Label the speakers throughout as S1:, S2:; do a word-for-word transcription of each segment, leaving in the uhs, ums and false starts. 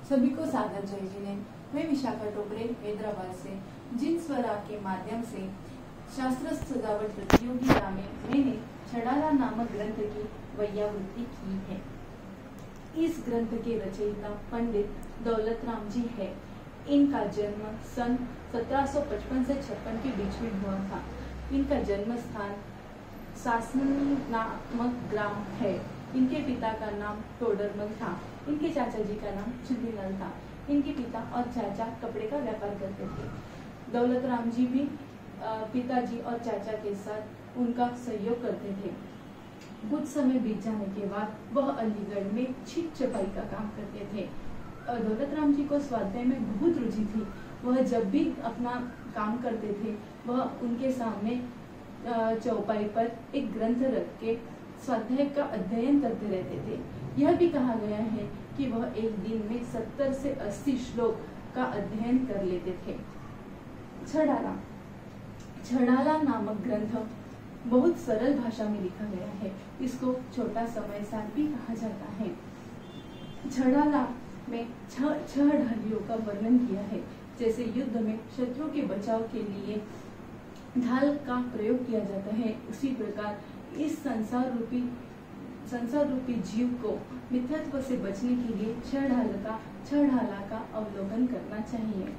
S1: सभी को सादर जय जिनेन्द्र। मैं विशाखा टोपरे हैदराबाद से जिन स्वरा के माध्यम से शास्त्र सजावट प्रतियोगिता में मैंने छड़ाला नामक ग्रंथ की वैयावृत्ति की है। इस ग्रंथ के रचयिता पंडित दौलत राम जी है। इनका जन्म सन सत्रह सौ पचपन से छप्पन के बीच में हुआ था। इनका जन्म स्थान सासनी नामक ग्राम है। इनके पिता का नाम टोडरमल था। इनके चाचा जी का नाम चुन्नीलाल था। इनके पिता और चाचा कपड़े का व्यापार करते थे। दौलत राम जी भी पिताजी और चाचा के साथ उनका सहयोग करते थे। कुछ समय बीत जाने के बाद वह अलीगढ़ में छिप छपाई का काम करते थे। दौलत राम जी को स्वाध्याय में बहुत रुचि थी। वह जब भी अपना काम करते थे वह उनके सामने चौपाई पर एक ग्रंथ रख के स्वाध्याय का अध्ययन करते रहते थे। यह भी कहा गया है कि वह एक दिन में सत्तर से अस्सी श्लोक का अध्ययन कर लेते थे। छड़ाला छड़ाला नामक ग्रंथ बहुत सरल भाषा में लिखा गया है। इसको छोटा समय सार भी कहा जाता है। छड़ाला में छह छह ढालियों का वर्णन किया है। जैसे युद्ध में शत्रु के बचाव के लिए ढाल का प्रयोग किया जाता है, उसी प्रकार इस संसार रूपी संसार रूपी जीव को मिथ्यात्व से बचने के लिए छह ढाल का छह ढाला का अवलोकन करना चाहिए।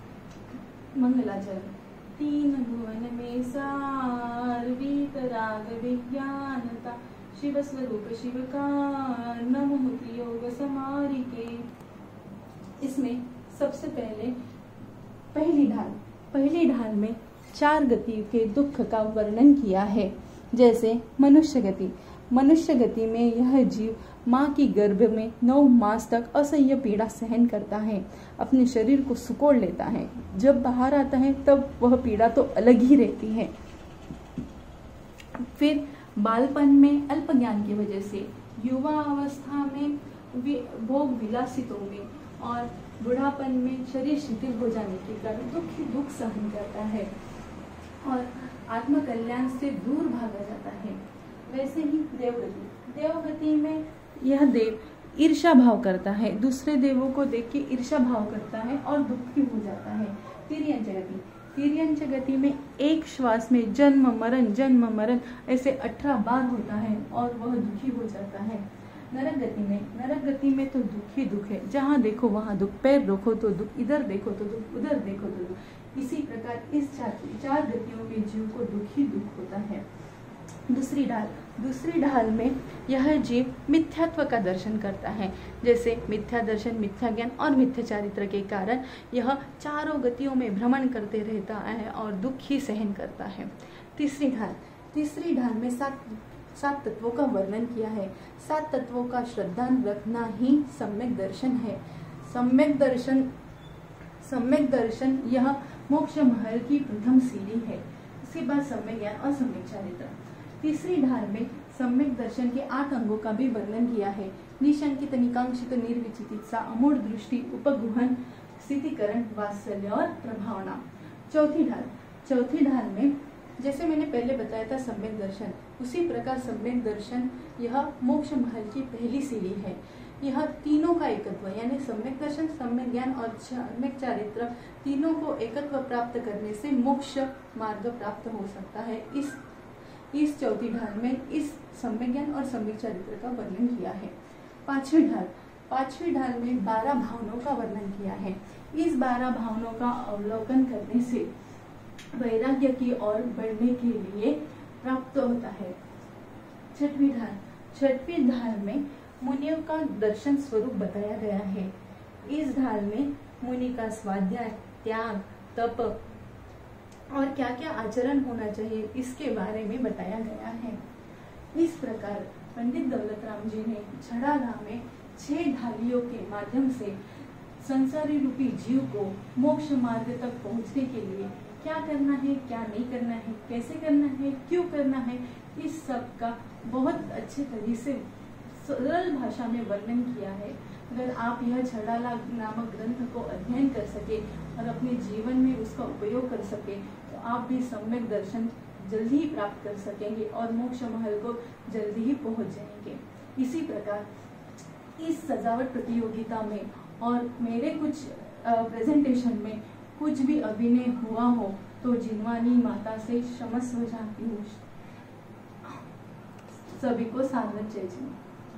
S1: मंगलाचरण। तीन भुवन में सार वीतराग विज्ञानता शिव स्वरूप शिव का नमः योग समारिके। इसमें सबसे पहले पहली ढाल पहली ढाल में चार गति के दुख का वर्णन किया है। जैसे मनुष्य गति मनुष्य गति में यह जीव माँ की गर्भ में नौ मास तक असह्य पीड़ा सहन करता है, अपने शरीर को सुकोड़ लेता है। जब बाहर आता है तब वह पीड़ा तो अलग ही रहती है। फिर बालपन में अल्प ज्ञान की वजह से, युवा अवस्था में भोग विलासितों में और बुढ़ापन में शरीर शिथिल हो जाने के कारण दुख ही दुख सहन करता है और आत्म कल्याण से दूर भागा जाता है। वैसे ही देवगति देवगति में यह देव ईर्ष्या भाव करता है, दूसरे देवों को देख के ईर्ष्या भाव करता है और दुखी हो जाता है। तिर्यंच गति तिर्यंच गति में एक श्वास में जन्म मरण जन्म मरण ऐसे अठारह बार होता है और वह दुखी हो जाता है। नरक गति में नरक गति में तो दुख ही दुख है। जहाँ देखो वहाँ दुख, पैर रखो तो दुख, इधर देखो तो दुख, उधर देखो तो दुख। इसी प्रकार इस चार चार गतियों में जीव को दुख ही दुख होता है। दूसरी ढाल दूसरी ढाल में यह जीव मिथ्यात्व का दर्शन करता है। जैसे मिथ्या दर्शन, मिथ्या ज्ञान और मिथ्या चारित्र के कारण यह चारों गतियों में भ्रमण करते रहता है और दुख ही सहन करता है। तीसरी ढाल तीसरी ढाल में सात सात तत्वों का वर्णन किया है। सात तत्वों का श्रद्धा रखना ही सम्यक दर्शन है। सम्यक दर्शन सम्यक दर्शन यह मोक्ष महल की प्रथम सीढ़ी है। इसके बाद सम्यक ज्ञान और सम्यक चारित्र। तीसरी ढाल में सम्यक दर्शन के आठ अंगों का भी वर्णन किया है। निशंकित, निकांक्षित, निर्विचिकित्सा, अमूढ़ दृष्टि, उपगुहन, स्थितिकरण, वात्सल्य और प्रभावना। चौथी ढाल चौथी ढाल में जैसे मैंने पहले बताया था सम्यक दर्शन, उसी प्रकार सम्यक दर्शन यह मोक्ष महल की पहली सीढ़ी है। यह तीनों का एकत्व यानी सम्यक दर्शन, सम्यक ज्ञान और सम्यक चारित्र तीनों को एकत्व प्राप्त करने से मोक्ष मार्ग प्राप्त हो सकता है। इस इस चौथी ढाल में इस सम्यक ज्ञान और सम्यक चारित्र का वर्णन किया है। पांचवी ढाल पांचवी ढाल में बारह भावनों का वर्णन किया है। इस बारह भावनों का अवलोकन करने से वैराग्य की ओर बढ़ने के लिए प्राप्त होता है। छठवीं ढाल छठवीं ढाल में मुनियों का दर्शन स्वरूप बताया गया है। इस ढाल में मुनि का स्वाध्याय, त्याग, तप और क्या क्या आचरण होना चाहिए इसके बारे में बताया गया है। इस प्रकार पंडित दौलत राम जी ने छड़ाला में छह ढालियों के माध्यम से संसारी रूपी जीव को मोक्ष मार्ग तक पहुंचने के लिए क्या करना है, क्या नहीं करना है, कैसे करना है, क्यों करना है, इस सब का बहुत अच्छे तरीके से सरल भाषा में वर्णन किया है। अगर आप यह छड़ाला नामक ग्रंथ को अध्ययन कर सके और अपने जीवन में उसका उपयोग कर सके तो आप भी सम्यक दर्शन जल्दी ही प्राप्त कर सकेंगे और मोक्ष महल को जल्दी ही पहुंच जाएंगे। इसी प्रकार इस सजावट प्रतियोगिता में और मेरे कुछ प्रेजेंटेशन में कुछ भी अभिनय हुआ हो तो जिनवानी माता से क्षमस्व चाहती हूँ। सभी को सारवत जय जय।